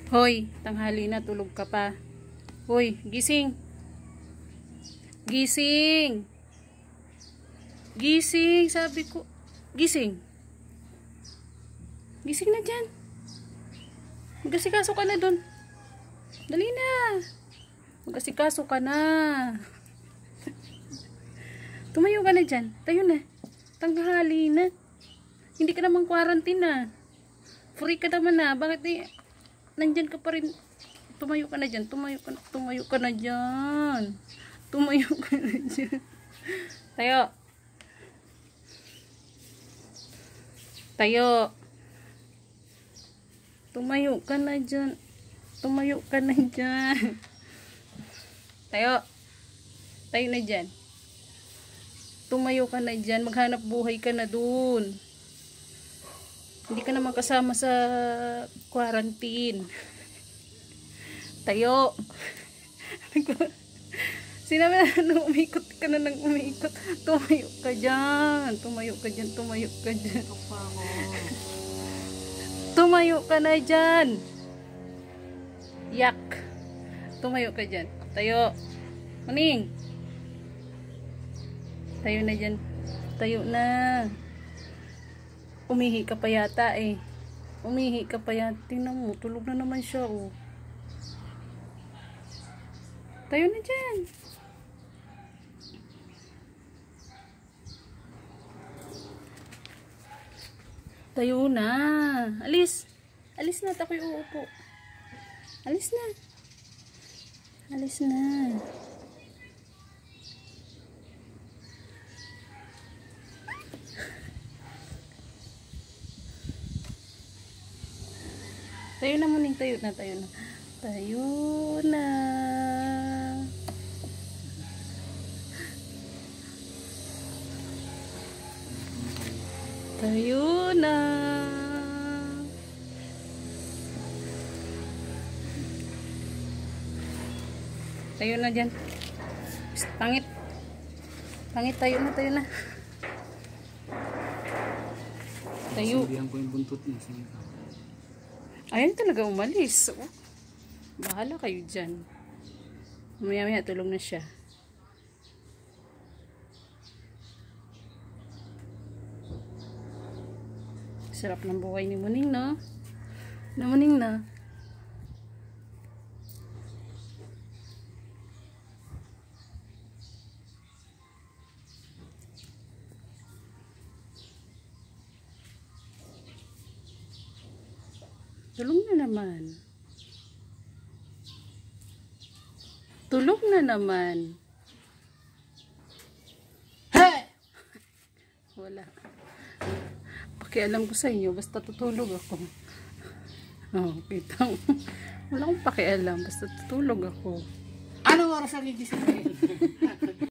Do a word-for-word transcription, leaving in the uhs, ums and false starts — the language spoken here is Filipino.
Hoy, tanghali na, tulog ka pa. Hoy, gising. Gising. Gising, sabi ko. Gising. Gising na dyan. Mag-asikaso ka na dun. Dali na. Mag-asikaso ka na. Tumayo ka na dyan. Tayo na. Tanghali na. Hindi ka naman quarantine na. Free ka naman na. Bakit eh, nandyan ka pa rin. Tumayo ka na dyan. Tumayo ka na, tumayo ka na dyan. Tumayo ka na dyan. Tayo. Tayo. Tumayo ka na dyan. Tumayo ka na dyan. Tayo. Tayo na dyan. Tumayo ka na dyan. Maghanap buhay ka na dun. Hindi ka naman kasama sa quarantine. Tayo. Sinabi na nung umikot ka na nang umikot. Tumayo ka dyan. Tumayo ka dyan. Tumayo ka dyan. Tumayo ka na dyan. Yak. Tumayo ka dyan. Tayo. Maning. Tayo na dyan. Tayo na. Umihi ka pa yata eh. Umihi ka pa yata. Tingnan mo. Tulog na naman siya oh. Tayo na dyan. Tayo na. Alis. Alis na. Ako'y uupo. Alis na. Alis na. Tayo na muning. Tayo na. Tayo na. Tayo na. Tayo na. Tayo na dyan. Pangit. Pangit. Tayo na. Tayo na. Tayo. Sabihan ko yung buntot niya. Ayun talaga umalis. Oh. Bahala kayo dyan. Mamaya-maya tulog na siya. Sarap ng buhay ni Muning, no? Na Muning na. Tulog na naman. Tulog na naman. Hey! Wala. Pakialam ko sa inyo. Basta tutulog ako. Oh, kita mo. Wala akong pakialam. Basta tutulog ako. Anong oras ang gigising?